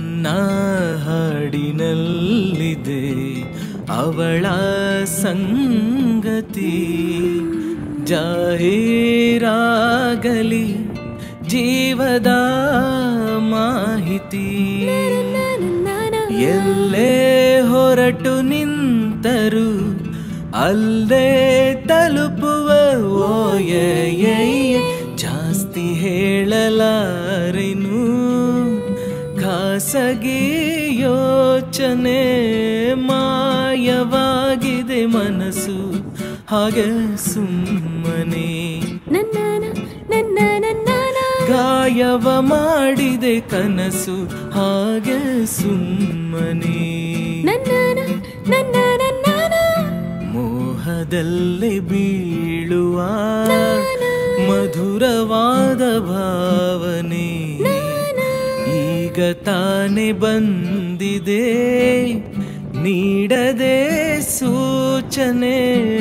ನನ್ನ ಹಾಡಿನಲ್ಲಿದೆ ಅವಳ ಸಂಗತಿ ಜಾಹೀರಾಗಲಿ ಜೀವದ ಮಾಹಿತಿ ಎಲ್ಲೇ ಹೊರಟು ನಿಂತರು ಅಲ್ಲೇ ತಲುಪುವ ಜಾಸ್ತಿ ಹೇಳಲಾರೆನು ಖಾಸಗಿ ಯೋಚನೆ ಮಾಯವಾಗಿದೆ ಮನಸ್ಸು ಹಾಗೆ ಸುಮ್ಮನೆ ಗಾಯವ ಮಾಡಿದೆ ಕನಸು ಹಾಗೆ ಸುಮ್ಮನೆ ಮೋಹದಲ್ಲಿ ಬೀಳುವ ಮಧುರವಾದ ಭಾವನೆ ಈಗ ತಾನೆ ಬಂದಿದೆ ನೀಡದೆ ಸೂಚನೆ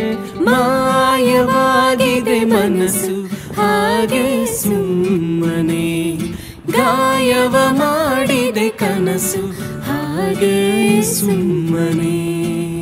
ಮಾಯವಾಗಿದೆ ಮನಸ್ಸು ಹಾಗೆ ಸುಮ್ಮನೆ ಗಾಯವ ಮಾಡಿದೆ ಕನಸು ಹಾಗೆ ಸುಮ್ಮನೆ